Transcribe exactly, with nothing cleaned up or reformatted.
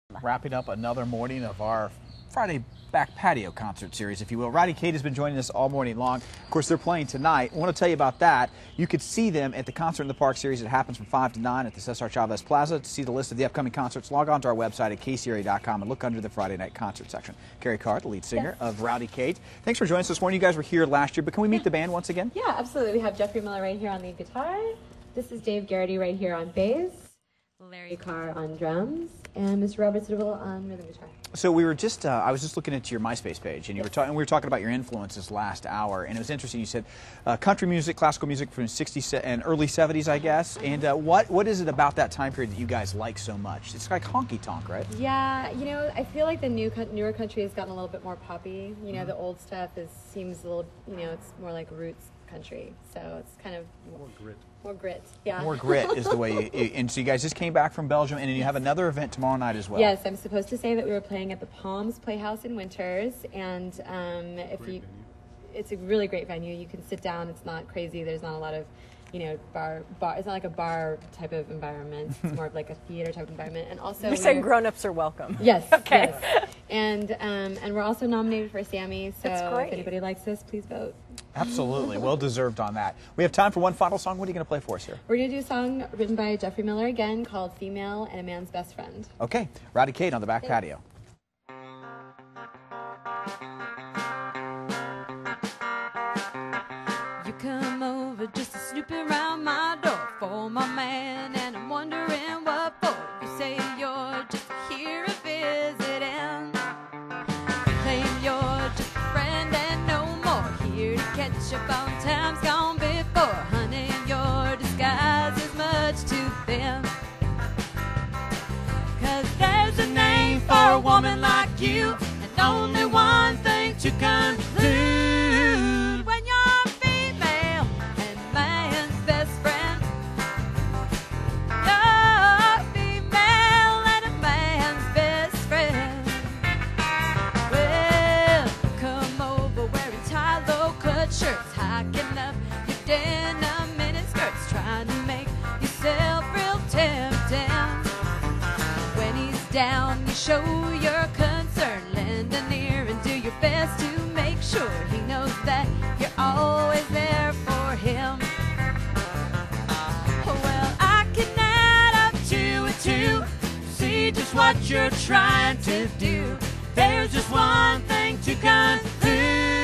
Wrapping up another morning of our Friday back patio concert series, if you will. Rowdy Kate has been joining us all morning long. Of course, they're playing tonight. I want to tell you about that. You could see them at the Concert in the Park series. It happens from five to nine at the Cesar Chavez Plaza. To see the list of the upcoming concerts, log on to our website at K C R A dot com and look under the Friday night concert section. Carrie Carr, the lead singer yes. of Rowdy Kate. Thanks for joining us this morning. You guys were here last year, but can we meet yeah. the band once again? Yeah, absolutely. We have Jeffrey Miller right here on the guitar. This is Dave Garrity right here on bass. Larry Carr on drums, and Mister Robert Sidwell on rhythm guitar. So we were just, uh, I was just looking at your MySpace page, and you yes. were talking. We were talking about your influences last hour, and it was interesting. You said uh, country music, classical music from the sixties and early seventies, I guess. And uh, what what is it about that time period that you guys like so much? It's like Honky Tonk, right? Yeah, you know, I feel like the new newer country has gotten a little bit more poppy. You know, mm-hmm. the old stuff is seems a little, you know, it's more like roots country, so it's kind of more grit. More grit, yeah. More grit is the way you, and so you guys just came back from Belgium, and then you have another event tomorrow night as well. Yes, I'm supposed to say that we were playing at the Palms Playhouse in Winters, and um, if great you, venue. it's a really great venue. You can sit down. It's not crazy. There's not a lot of, you know, bar, bar. It's not like a bar type of environment. It's more of like a theater type of environment. And also, you're saying grown-ups are welcome. Yes. Okay. Yes. And um, and we're also nominated for a Sammy. So That's great. if anybody likes this, please vote. Absolutely, well deserved on that. We have time for one final song. What are you going to play for us here? We're going to do a song written by Jeffrey Miller again called "Female and a Man's Best Friend." Okay, Rowdy Kate on the back Thanks. patio. You come over just to snoop around my door for my man, and I'm wondering what for. You say you're just here visiting. You claim you're just a friend and no more, here to catch up on times gone before. Honey, your disguise is much too thin. Cause there's a name for a woman like you, and only one thing to conclude. When you're a female and man's best friend, you're a female and a man's best friend. Well, come over wearing tie low-cut shirts, hiking up your denim miniskirts, trying to make yourself real tempting. When he's down, you show your concern, lend an ear and do your best to make sure he knows that you're always there for him. Well, I can add up two and two, see just what you're trying to do. There's just one thing to conclude.